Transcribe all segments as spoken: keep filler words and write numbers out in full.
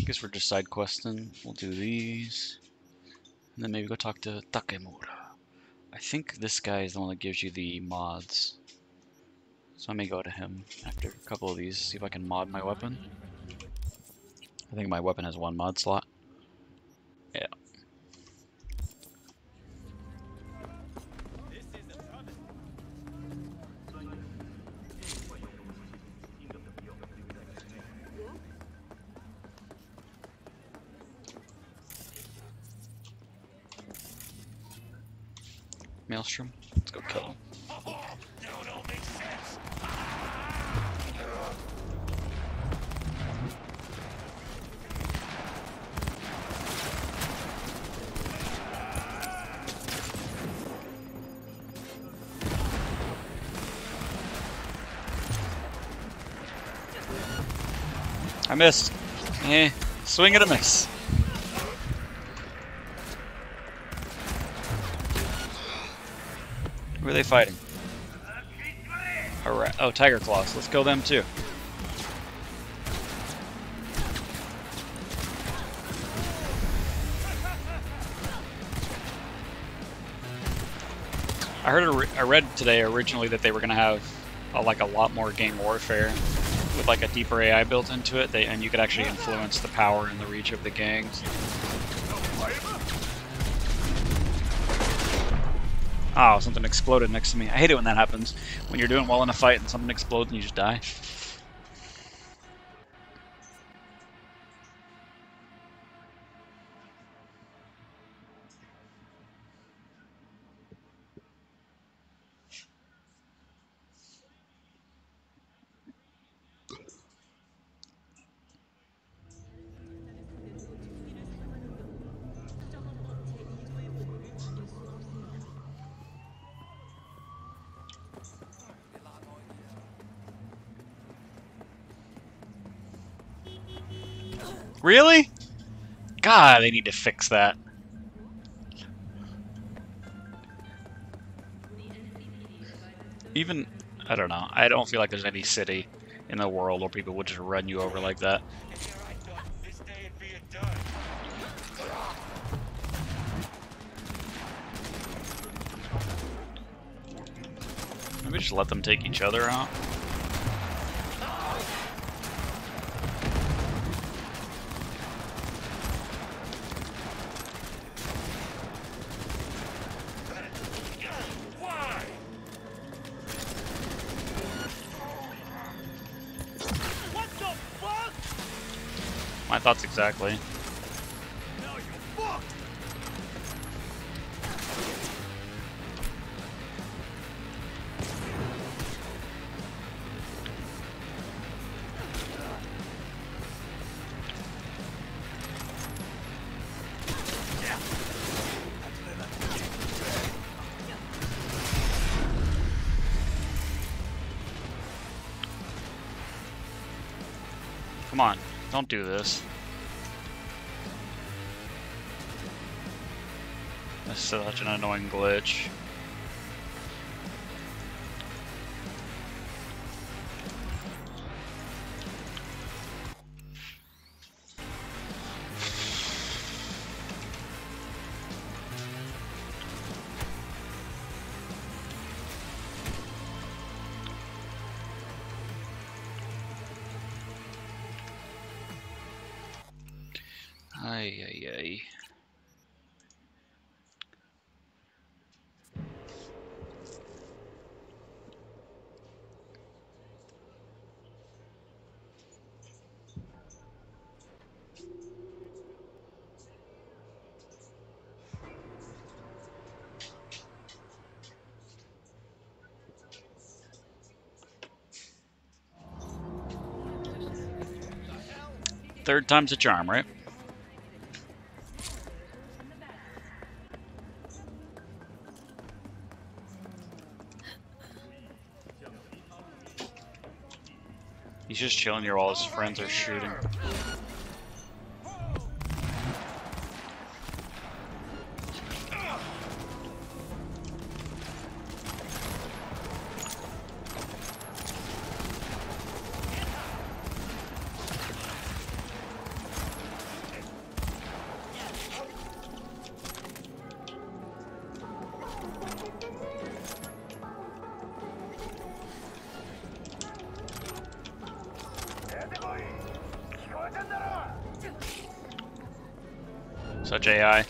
Guess we're just side questing. We'll do these. And then maybe go talk to Takemura. I think this guy is the one that gives you the mods. So I may go to him after a couple of these, see if I can mod my weapon. I think my weapon has one mod slot. Yeah. Maelstrom, let's go kill him. I missed. Eh, swing and a miss. Who are they fighting? Alright. Oh, Tiger Claws. Let's kill them too. I heard, I read today originally that they were gonna have uh, like a lot more gang warfare with like a deeper A I built into it, they, and you could actually influence the power and the reach of the gangs. Oh, something exploded next to me. I hate it when that happens. When you're doing well in a fight and something explodes and you just die. Really? God, they need to fix that. Even, I don't know, I don't feel like there's any city in the world where people would just run you over like that. Maybe just let them take each other out. My thoughts exactly. Come on, don't do this. This is such an annoying glitch. Ay, ay, ay. Third time's a charm, right? He's just chilling here while his friends are shooting. Such A I.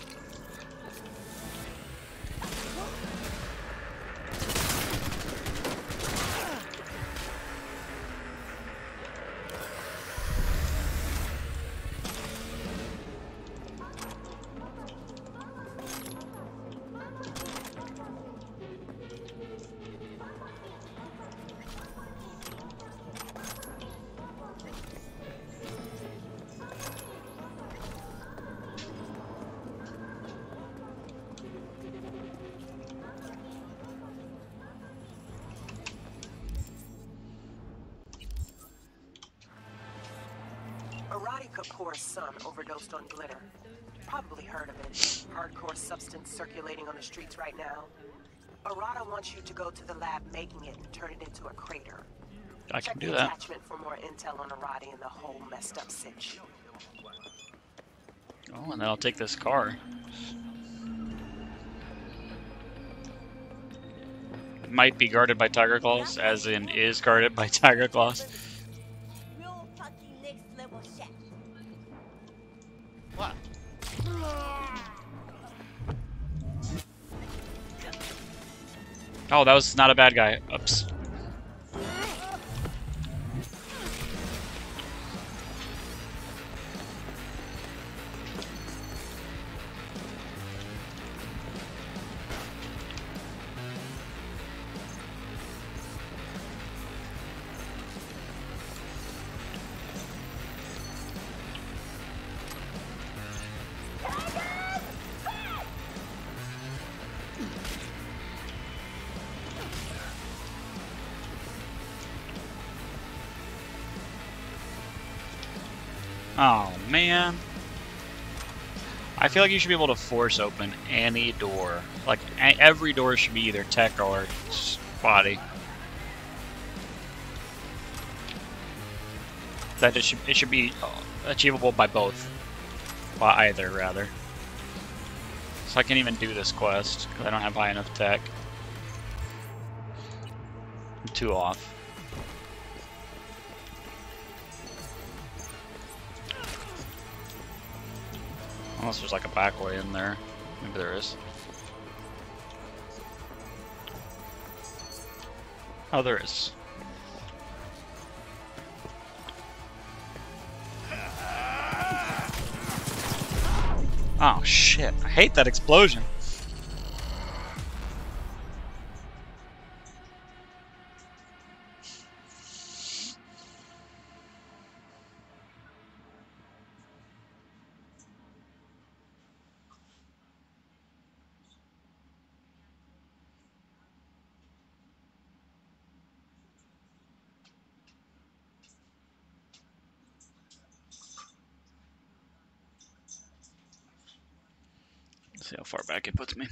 Arati Kapoor's son overdosed on glitter. Probably heard of it. Hardcore substance circulating on the streets right now. Arata wants you to go to the lab making it and turn it into a crater. I Check can do the that. attachment for more intel on Arati and the whole messed up sitch. Oh, and then I'll take this car. It might be guarded by tiger claws, as in is guarded by tiger claws. Real fucking next level shit. What? Oh, that was not a bad guy. Oops. Oh, man. I feel like you should be able to force open any door. Like, a every door should be either tech or body. That it should, it should be achievable by both. By either, rather. So I can't even do this quest, because I don't have high enough tech. I'm too off. Unless there's like a back way in there. Maybe there is. Oh, there is. Oh shit, I hate that explosion. Let's see how far back it puts me.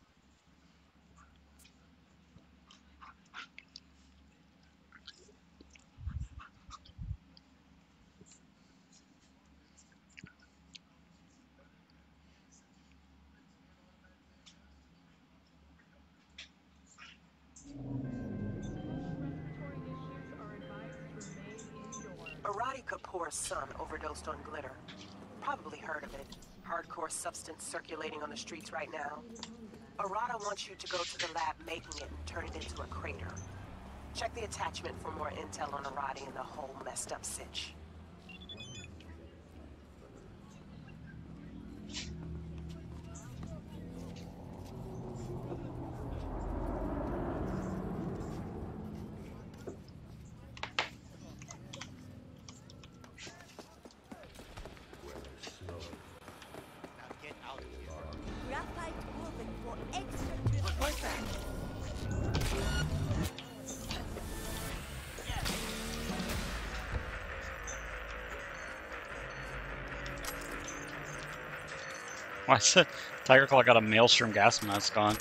Arati Kapoor's son overdosed on glitter. Probably heard of it. Hardcore substance circulating on the streets right now. Arata wants you to go to the lab making it and turn it into a crater. Check the attachment for more intel on Arati and the whole messed up sitch. Graphite woven for extra What's that? Why is it? Tiger Claw got a Maelstrom gas mask on.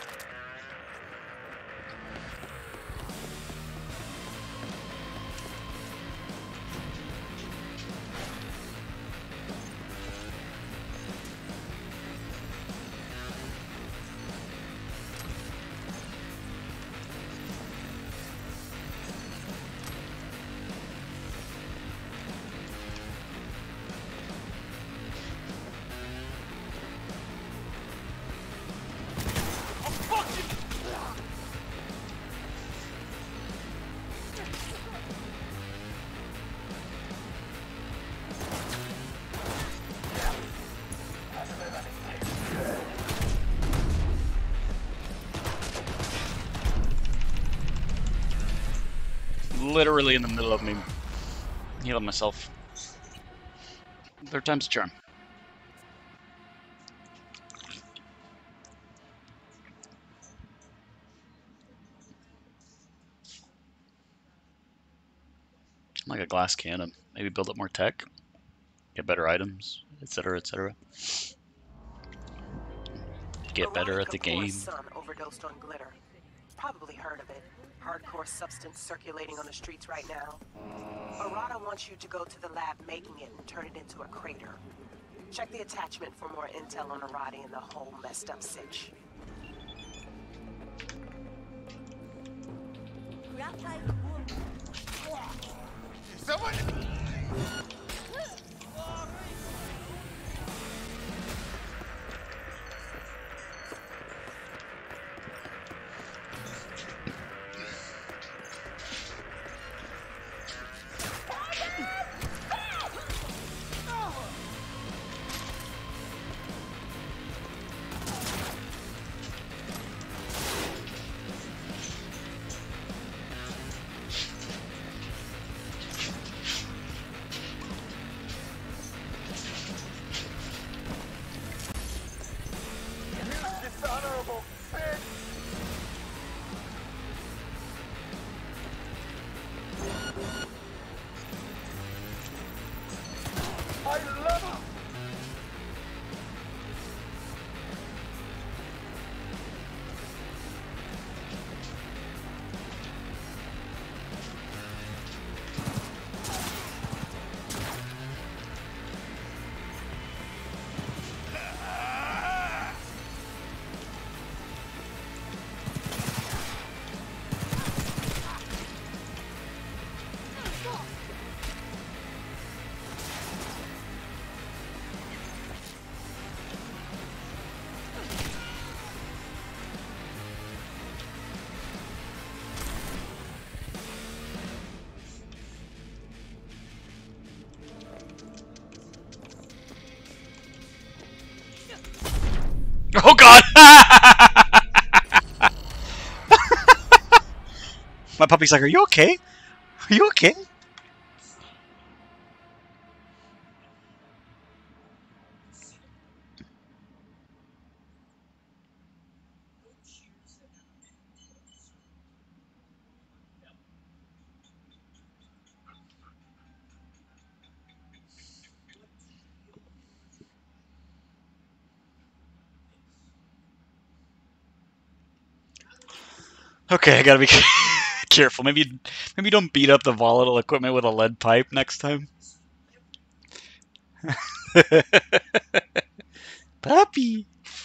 literally in the middle of me healing myself. Third time's a charm. Like a glass cannon. Maybe build up more tech, get better items, et cetera, et cetera. Get better at the game. Son overdosed on glitter. Probably heard of it. Hardcore substance circulating on the streets right now. Arata wants you to go to the lab making it and turn it into a crater. Check the attachment for more intel on Arati and the whole messed up sitch. Graphite wood. Someone. Dishonorable bitch! I love him! Oh god! My puppy's like, are you okay? Are you okay? Okay, I gotta be careful. Maybe, maybe don't beat up the volatile equipment with a lead pipe next time. Puppy.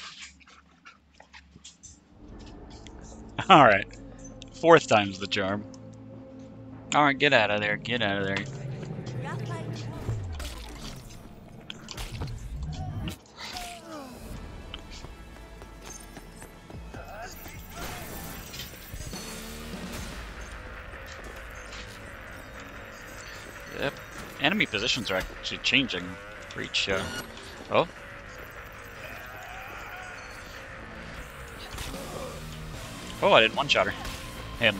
All right, fourth time's the charm. All right, get out of there. Get out of there. Graphite wood. Yep. Enemy positions are actually changing for each. Uh... Oh. Oh, I did one shot her. Him.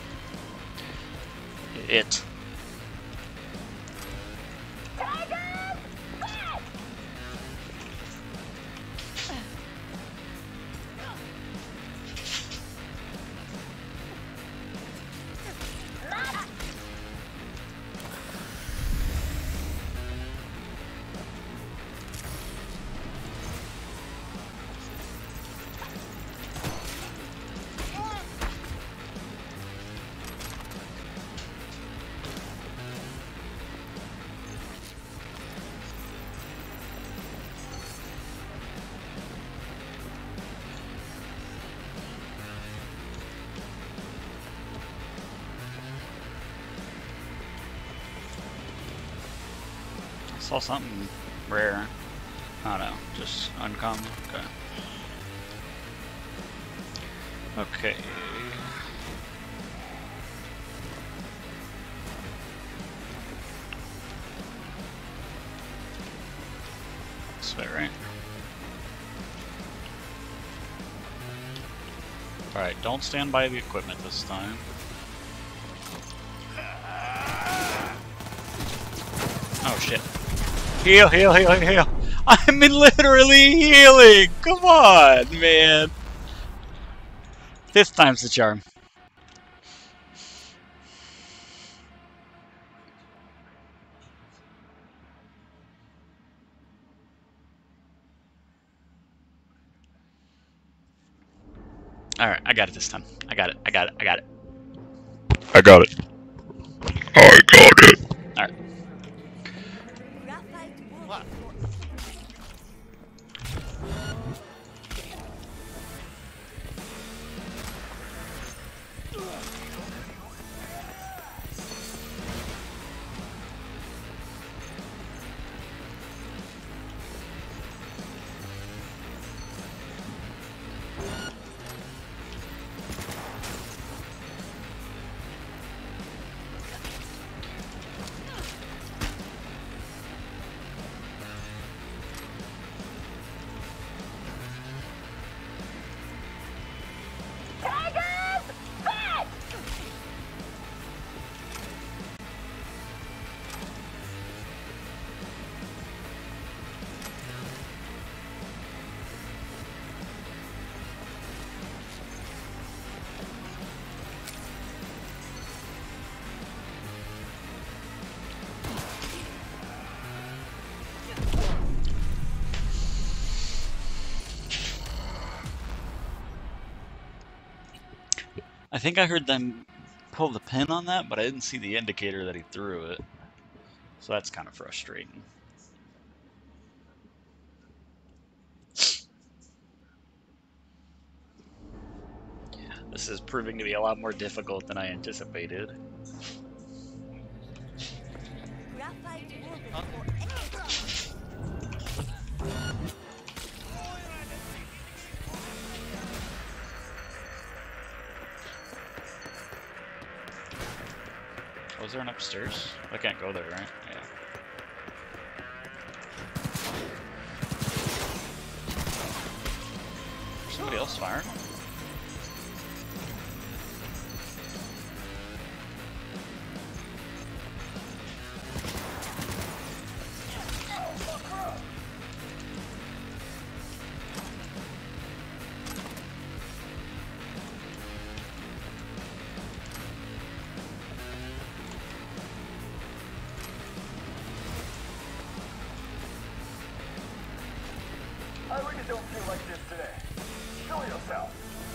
It. Saw something rare. I don't know, just uncommon. Okay. Okay. This way, right? Alright, don't stand by the equipment this time. Oh shit. Heal, heal, heal, heal. I'm literally healing! Come on, man. Fifth time's the charm. Alright, I got it this time. I got it, I got it, I got it. I got it. I got it. Alright. Graphite wool. I think I heard them pull the pin on that, but I didn't see the indicator that he threw it. So that's kind of frustrating. This is proving to be a lot more difficult than I anticipated. Graphite wool for Was there an upstairs? I can't go there, right? Yeah. There's somebody else firing? I really don't feel like this today. Show yourself.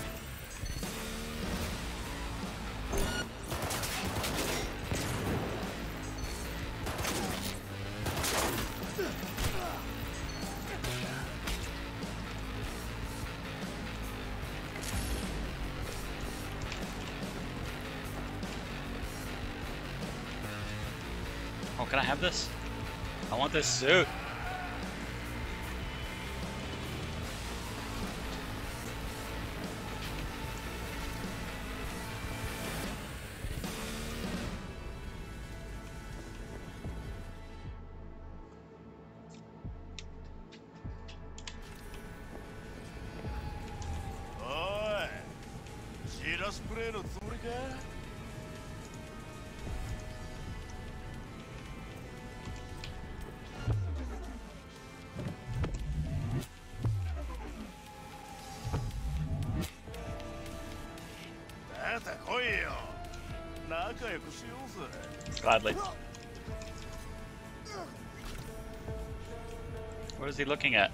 Oh, can I have this? I want this suit. おい、シラスプレーのつもりか？だった来いよ。仲良くしようぜ。 Gladly. What is he looking at?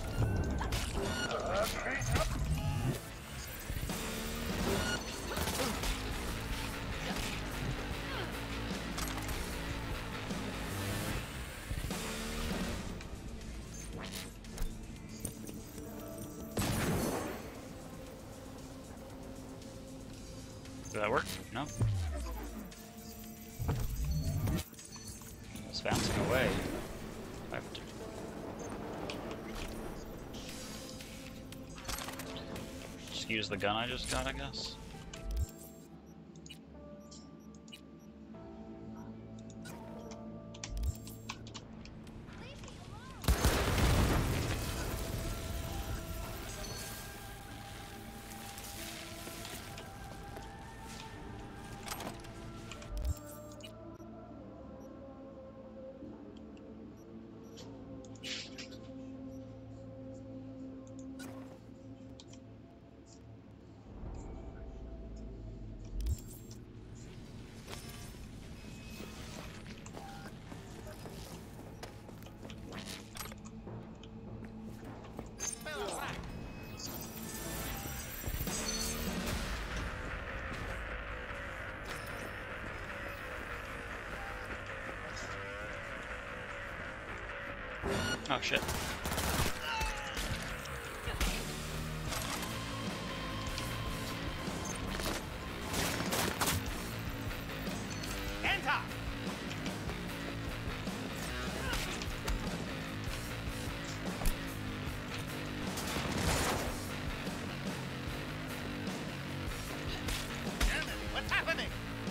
Did that work? No? It's bouncing away. I have to... Just use the gun I just got, I guess. Oh shit. Enter! Damn it, what's happening?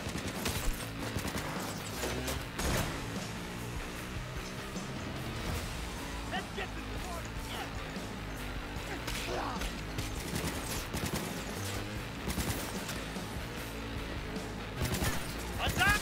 Let's get this water. What's up?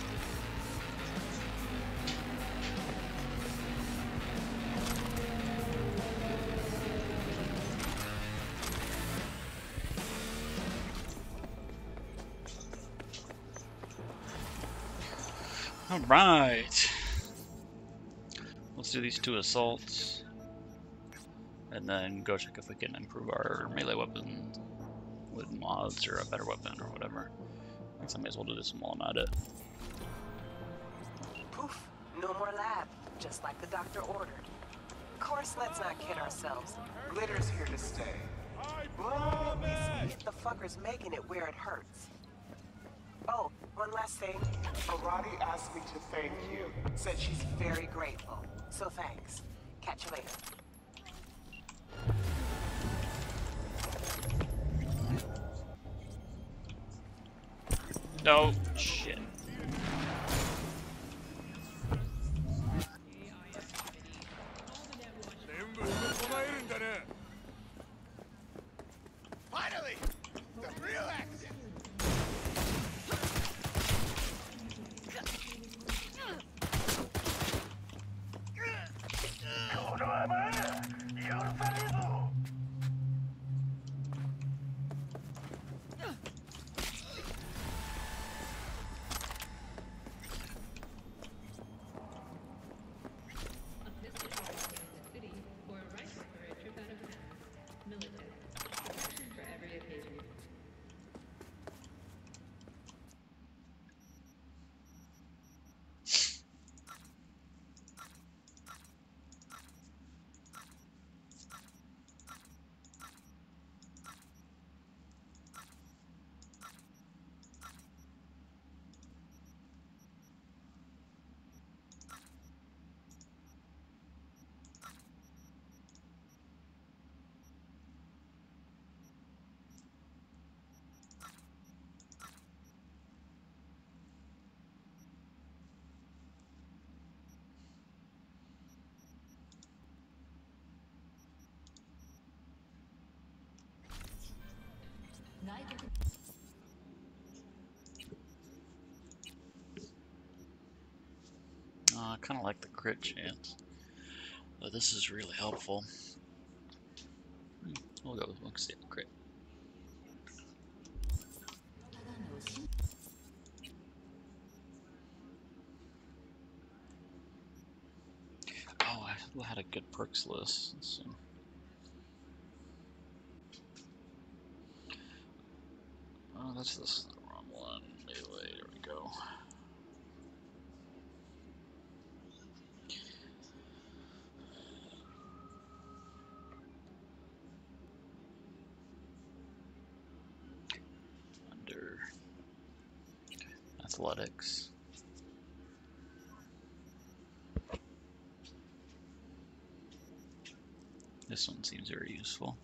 Alright. Let's do these two assaults. And then go check if we can improve our melee weapon with mods or a better weapon or whatever. I guess I may as well do this while I'm at it. Poof, no more lab, just like the doctor ordered. Of course, let's not kid ourselves. Glitter's here to stay. Well, we hit the fuckers making it where it hurts. Oh, one last thing. Arati asked me to thank you. Said she's very grateful. So thanks. Catch you later. No, shit. Finally! The real action! Uh, I kind of like the crit chance, but this is really helpful. Hmm, We'll go with one crit. Oh, I had a good perks list. Let's see. Oh, that's this the wrong one. Melee, there we go. Under athletics. This one seems very useful.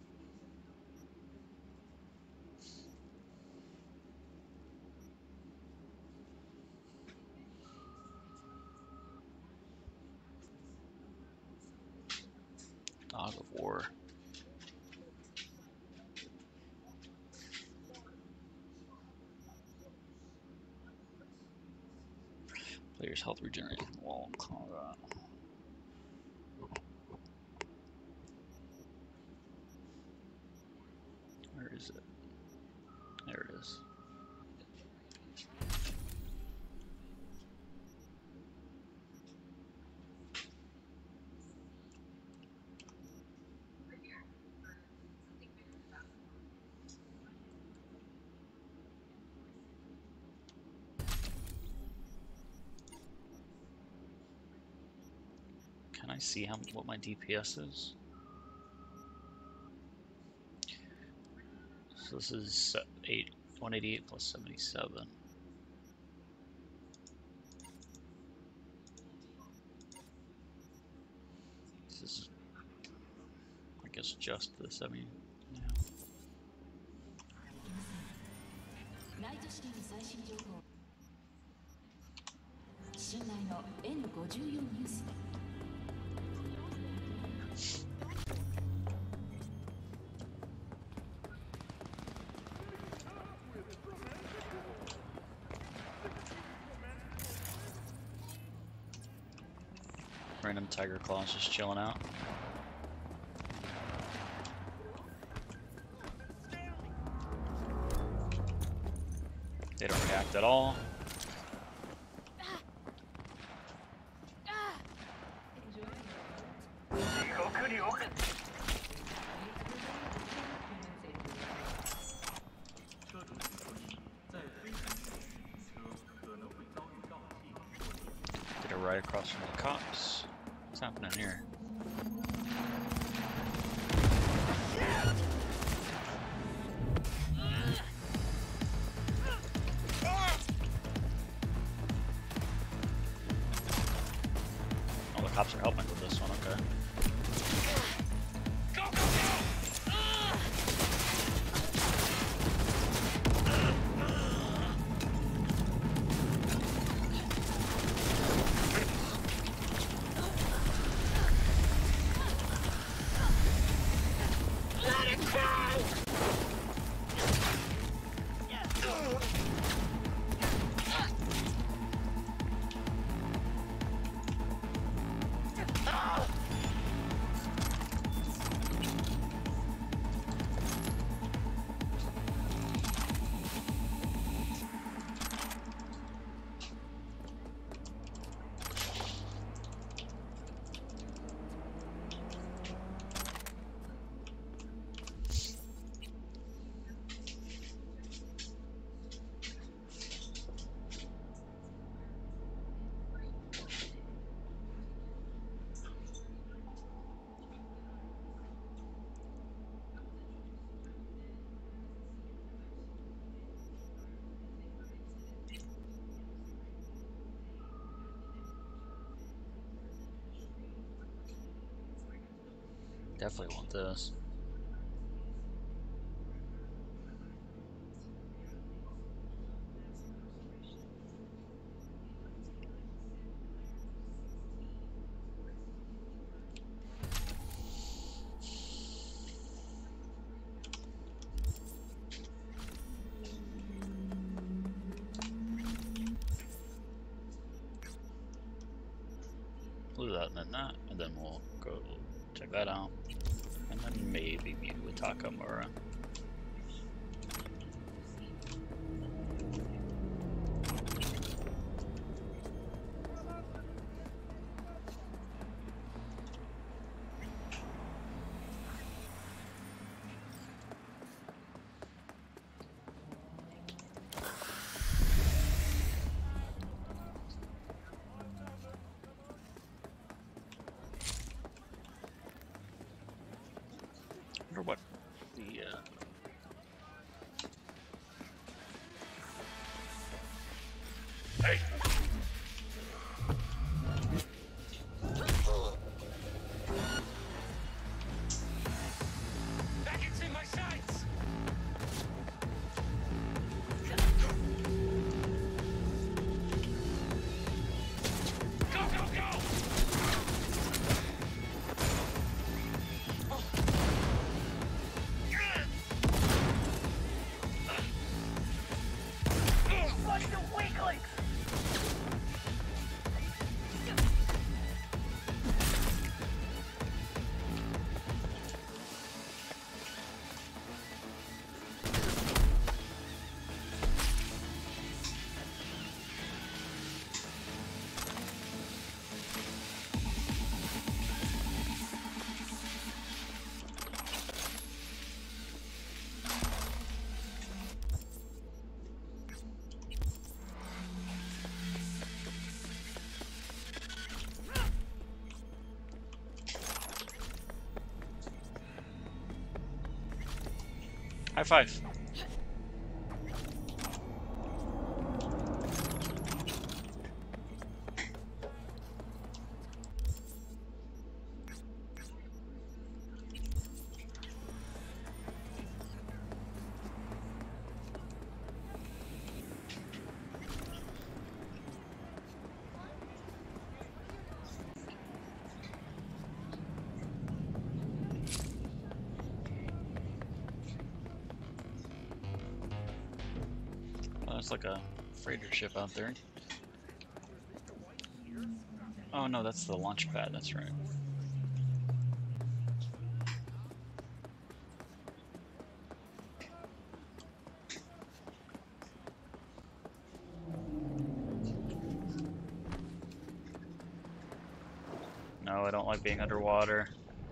Dog of War. Player's health regenerates while in combat. Where is it? There it is. Can I see how what my D P S is? So this is eight one eighty-eight plus seventy-seven. This is, I guess, just the seventy. Yeah. ナイトシティの最新情報。信頼の エヌごじゅうよん ニュース。 Random tiger claws just chilling out. They don't react at all. Get it right across from the cops. What's happening here? Oh, the cops are helping with this one, okay. Definitely want this. We'll do that and then that, and then we'll go check that out. And then maybe meet with Takamura. I wonder what the uh Hey! Back into my sights! Go, go, go! High five. There's like a freighter ship out there. Oh no, that's the launch pad, that's right. No, I don't like being underwater.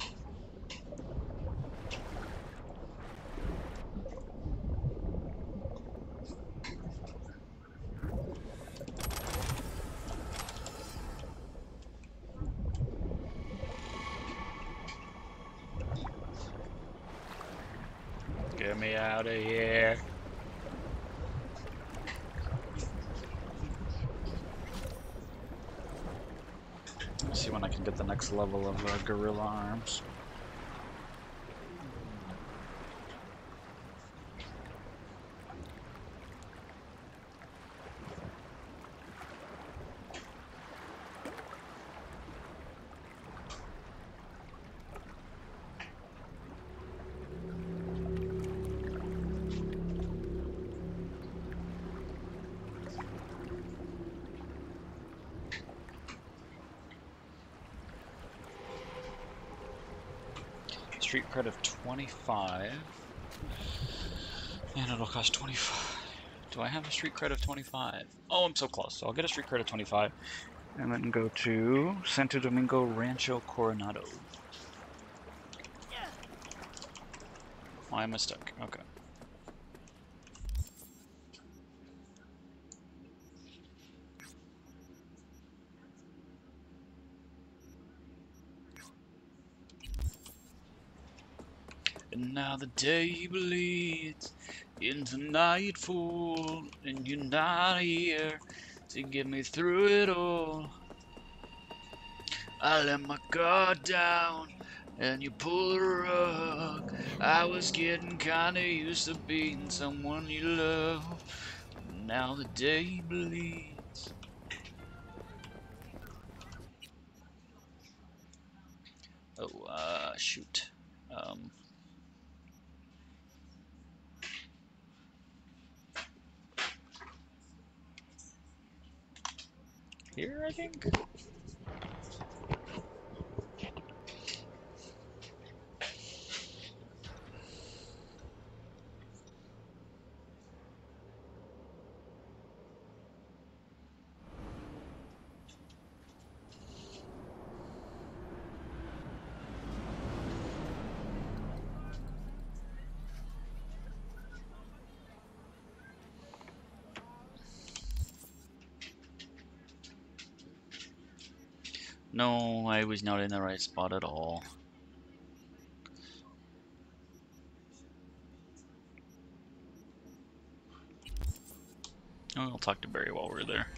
Get me out of here. Let's see when I can get the next level of uh, gorilla arms. Street cred of twenty-five, and it'll cost twenty-five. Do I have a street cred of twenty-five? Oh, I'm so close. So I'll get a street cred of twenty-five, and then go to Santo Domingo Rancho Coronado. Why am I stuck? Okay. And now the day bleeds into nightfall, and you're not here to get me through it all. I let my guard down, and you pull the rug. I was getting kinda used to being someone you love. And now the day bleeds. Oh, uh, shoot. Um... Here, I think? No, I was not in the right spot at all. Oh, I'll talk to Barry while we're there.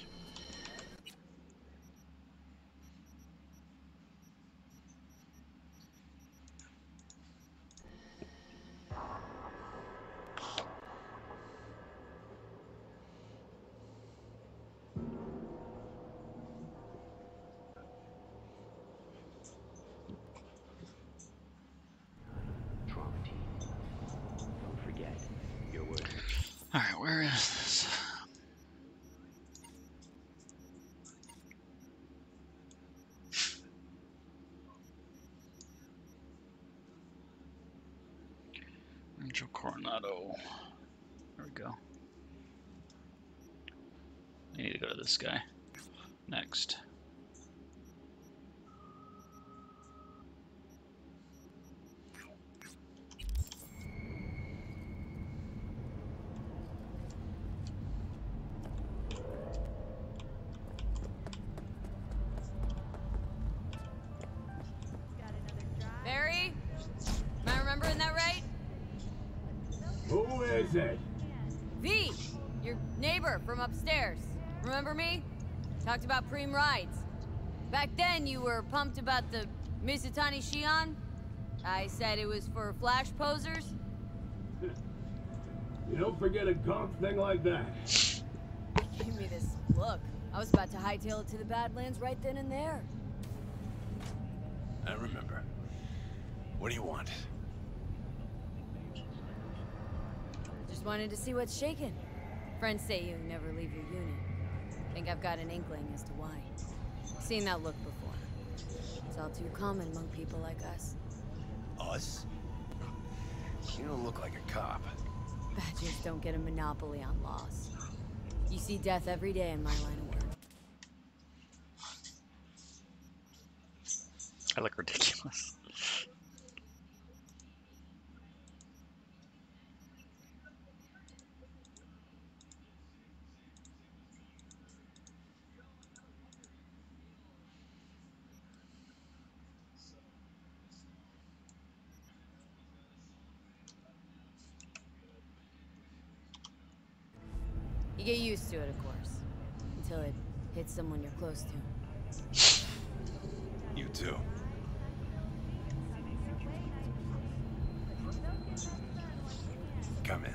Alright, where is this? Rancho Coronado. There we go. I need to go to this guy next. Barry? Am I remembering that right? said. V! Your neighbor from upstairs. Remember me? Talked about preem rides. Back then, you were pumped about the Mizutani Shion. I said it was for flash posers. You don't forget a gaunt thing like that. Give me this look. I was about to hightail it to the Badlands right then and there. I remember. What do you want? Just wanted to see what's shaking. Friends say you never leave your unit. Think I've got an inkling as to why. Seen that look before. It's all too common among people like us. Us? You don't look like a cop. Badgers don't get a monopoly on loss. You see death every day in my line of work. I look ridiculous. You get used to it, of course. Until it hits someone you're close to. You too. Come in.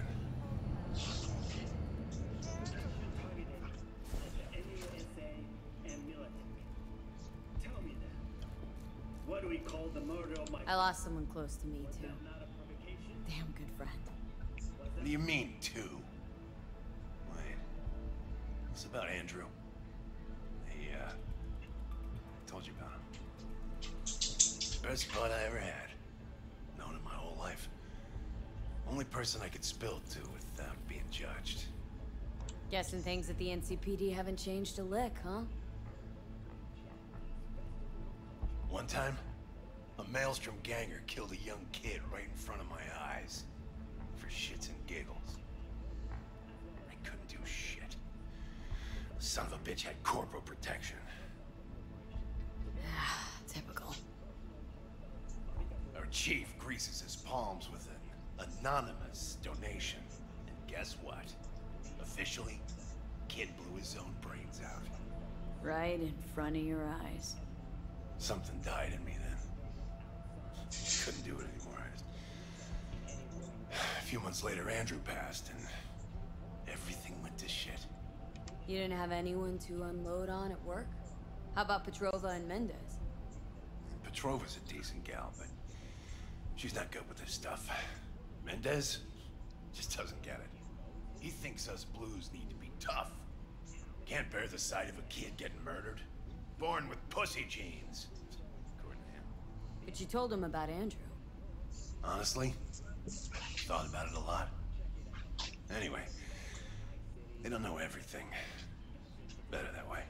What do we call the murder of my... I lost someone close to me, too. Damn good friend. What do you mean, two? Wait. What's about Andrew? He, uh... I told you about him. Best bud I ever had. Known him my whole life. Only person I could spill to without being judged. Guessing things at the N C P D haven't changed a lick, huh? One time, a Maelstrom ganger killed a young kid right in front of my eyes. For shits and giggles. I couldn't do shit. The son of a bitch had corporal protection. Typical. Our chief greases his palms with an anonymous donation. And guess what? Officially, kid blew his own brains out. Right in front of your eyes. Something died in me then. Couldn't do it anymore. I just... A few months later, Andrew passed, and everything went to shit. You didn't have anyone to unload on at work? How about Petrova and Mendez? Petrova's a decent gal, but she's not good with this stuff. Mendez just doesn't get it. He thinks us blues need to be tough. Can't bear the sight of a kid getting murdered. Born with pussy genes, according to him. But you told him about Andrew. Honestly, thought about it a lot. Anyway, they don't know everything. Better that way.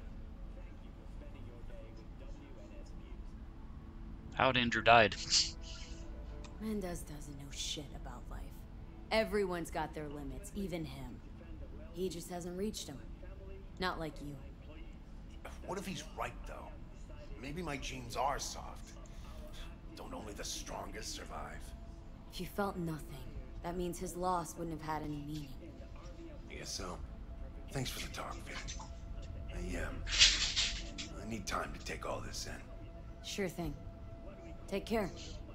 How'd Andrew died? Mendez doesn't know shit about life. Everyone's got their limits, even him. He just hasn't reached them. Not like you. What if he's right, though? Maybe my genes are soft. Don't only the strongest survive? If you felt nothing, that means his loss wouldn't have had any meaning. I guess so. Thanks for the talk, Vin. I, um... I need time to take all this in. Sure thing. Take care.